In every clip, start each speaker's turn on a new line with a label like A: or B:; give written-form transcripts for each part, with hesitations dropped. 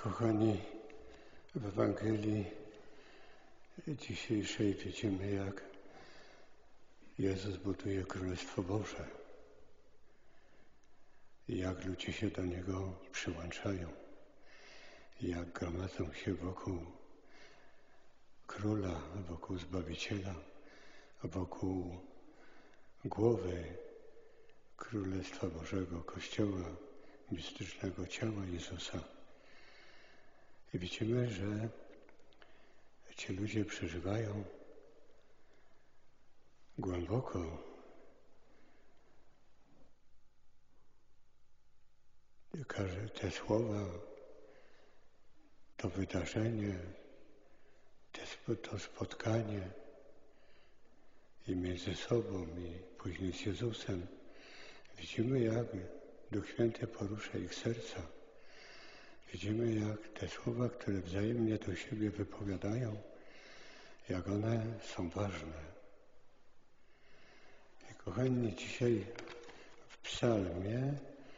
A: Kochani, w Ewangelii dzisiejszej widzimy, jak Jezus buduje Królestwo Boże i jak ludzie się do Niego przyłączają, jak gromadzą się wokół Króla, wokół Zbawiciela, wokół głowy Królestwa Bożego, Kościoła, mistycznego ciała Jezusa. I widzimy, że ci ludzie przeżywają głęboko te słowa, to wydarzenie, to spotkanie i między sobą, i później z Jezusem. Widzimy, jak Duch Święty porusza ich serca. Widzimy, jak te słowa, które wzajemnie do siebie wypowiadają, jak one są ważne. I kochani, dzisiaj w psalmie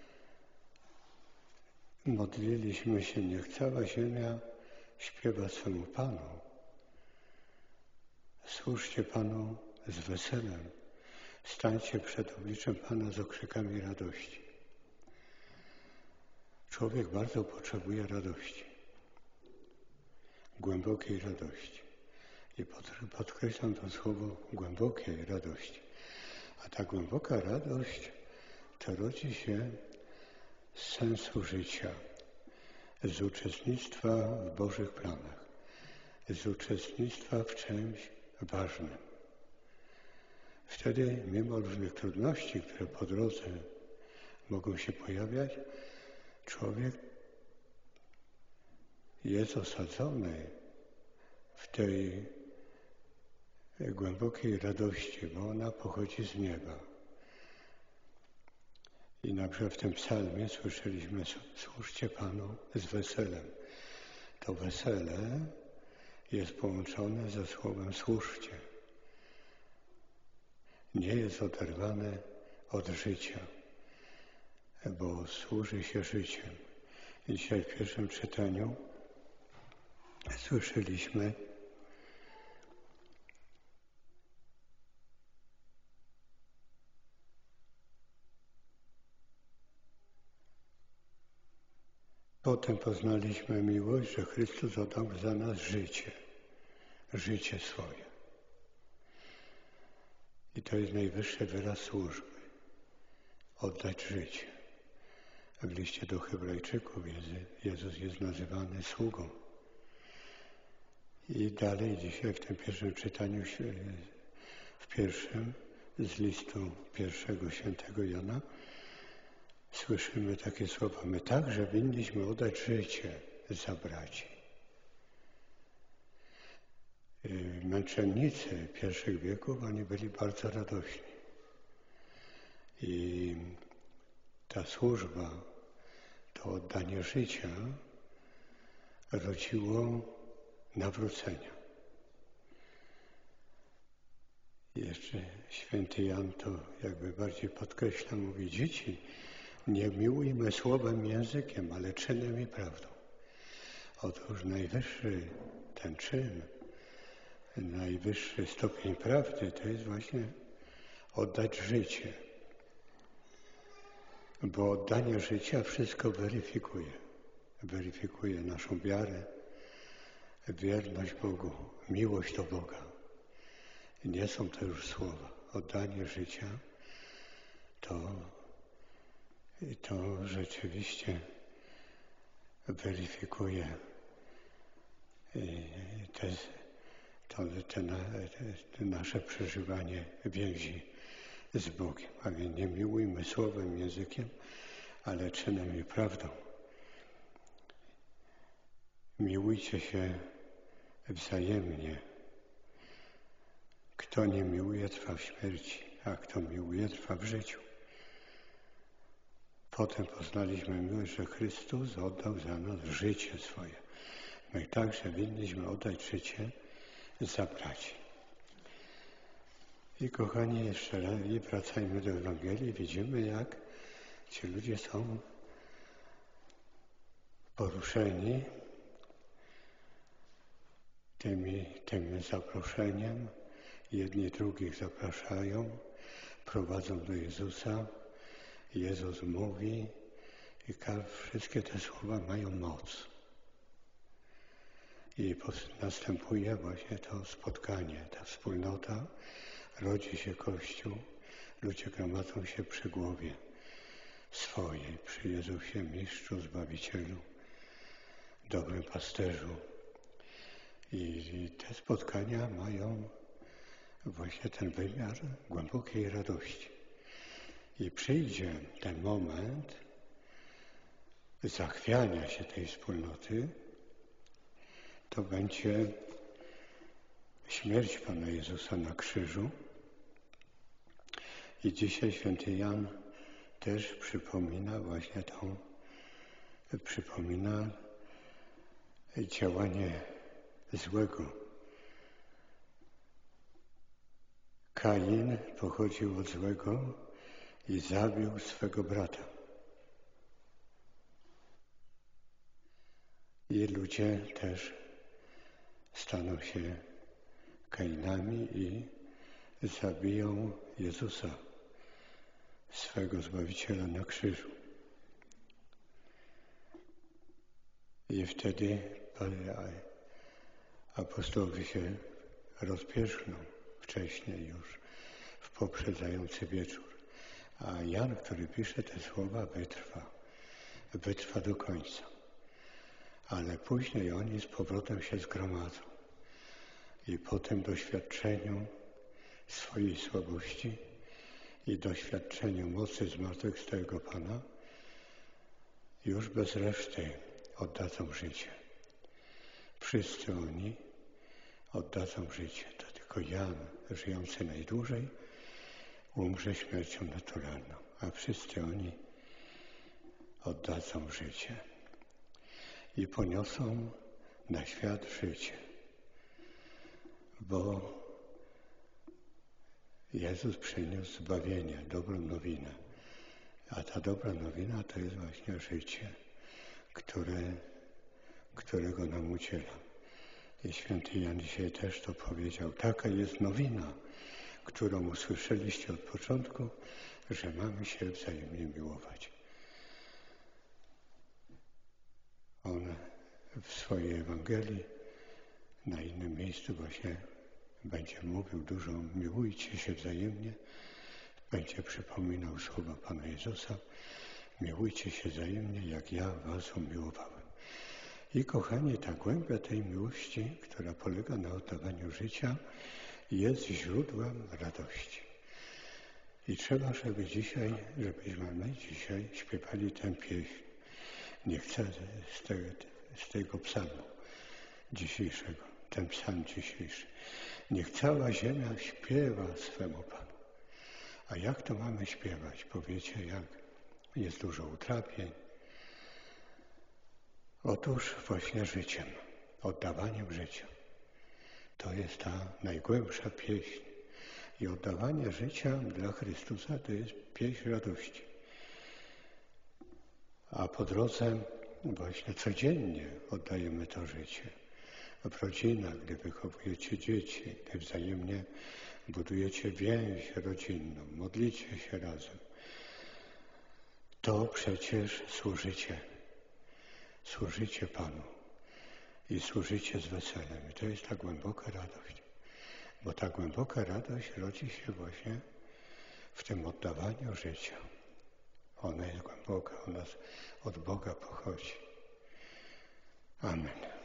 A: modliliśmy się: niech cała ziemia śpiewa swemu Panu. Służcie Panu z weselem. Stańcie przed obliczem Pana z okrzykami radości. Człowiek bardzo potrzebuje radości, głębokiej radości. I podkreślam to słowo głębokiej radości. A ta głęboka radość to rodzi się z sensu życia, z uczestnictwa w Bożych planach, z uczestnictwa w czymś ważnym. Wtedy, mimo różnych trudności, które po drodze mogą się pojawiać, człowiek jest osadzony w tej głębokiej radości, bo ona pochodzi z nieba. I na przykład w tym psalmie słyszeliśmy: służcie Panu z weselem. To wesele jest połączone ze słowem służcie. Nie jest oderwane od życia, bo służy się życiem. I dzisiaj w pierwszym czytaniu słyszeliśmy, potem poznaliśmy miłość, że Chrystus oddał za nas życie swoje. I to jest najwyższy wyraz służby. Oddać życie. W liście do Hebrajczyków Jezus jest nazywany sługą. I dalej dzisiaj w tym pierwszym czytaniu, w pierwszym z listu pierwszego świętego Jana, słyszymy takie słowa: my także winniśmy oddać życie za braci. Męczennicy pierwszych wieków, oni byli bardzo radośni. I ta służba, to oddanie życia rodziło nawrócenia. I jeszcze święty Jan to jakby bardziej podkreśla, mówi: dzieci, nie miłujmy słowem, językiem, ale czynem i prawdą. Otóż najwyższy ten czyn, najwyższy stopień prawdy to jest właśnie oddać życie. Bo oddanie życia wszystko weryfikuje. Weryfikuje naszą wiarę, wierność Bogu, miłość do Boga. Nie są to już słowa. Oddanie życia to rzeczywiście weryfikuje te nasze przeżywanie więzi z Bogiem. A więc nie miłujmy słowem, językiem, ale czynem i prawdą. Miłujcie się wzajemnie. Kto nie miłuje, trwa w śmierci, a kto miłuje, trwa w życiu. Potem poznaliśmy miłość, że Chrystus oddał za nas życie swoje. My także winniśmy oddać życie za braci. I kochani, jeszcze raz wracajmy do Ewangelii. Widzimy, jak ci ludzie są poruszeni tym zaproszeniem. Jedni drugich zapraszają, prowadzą do Jezusa. Jezus mówi i wszystkie te słowa mają moc. I następuje właśnie to spotkanie, ta wspólnota, rodzi się Kościół, ludzie gromadzą się przy głowie swojej, przy Jezusie, Mistrzu, Zbawicielu, dobrym pasterzu. I te spotkania mają właśnie ten wymiar głębokiej radości. I przyjdzie ten moment zachwiania się tej wspólnoty, to będzie śmierć Pana Jezusa na krzyżu. I dzisiaj święty Jan też przypomina właśnie przypomina działanie złego. Kain pochodził od złego i zabił swego brata. I ludzie też staną się Kainami i zabiją Jezusa, swego Zbawiciela na krzyżu. I wtedy apostołowie się rozpierzchną wcześniej już, w poprzedzający wieczór. A Jan, który pisze te słowa, wytrwa do końca. Ale później oni z powrotem się zgromadzą. I po tym doświadczeniu swojej słabości i doświadczeniu mocy zmartwychwstałego Pana już bez reszty oddadzą życie. Wszyscy oni oddadzą życie. To tylko Jan, żyjący najdłużej, umrze śmiercią naturalną, a wszyscy oni oddadzą życie i poniosą na świat życie. Bo Jezus przyniósł zbawienie, dobrą nowinę. A ta dobra nowina to jest właśnie życie, którego nam udziela. I święty Jan dzisiaj też to powiedział. Taka jest nowina, którą usłyszeliście od początku, że mamy się wzajemnie miłować. On w swojej Ewangelii na innym miejscu właśnie będzie mówił dużo, miłujcie się wzajemnie, będzie przypominał słowa Pana Jezusa, miłujcie się wzajemnie, jak ja was umiłowałem. I kochani, ta głębia tej miłości, która polega na oddawaniu życia, jest źródłem radości. I trzeba, żebyśmy my dzisiaj śpiewali tę pieśń. Nie chcę z tego psalmu dzisiejszego, ten psalm dzisiejszy. Niech cała ziemia śpiewa swemu Panu. A jak to mamy śpiewać? Powiecie, jak jest dużo utrapień. Otóż właśnie życiem, oddawaniem życia. To jest ta najgłębsza pieśń. I oddawanie życia dla Chrystusa to jest pieśń radości. A po drodze właśnie codziennie oddajemy to życie. W rodzinach, gdy wychowujecie dzieci, gdy wzajemnie budujecie więź rodzinną, modlicie się razem, to przecież służycie Panu i służycie z weselem. I to jest ta głęboka radość. Bo ta głęboka radość rodzi się właśnie w tym oddawaniu życia. Ona jest głęboka, ona od Boga pochodzi. Amen.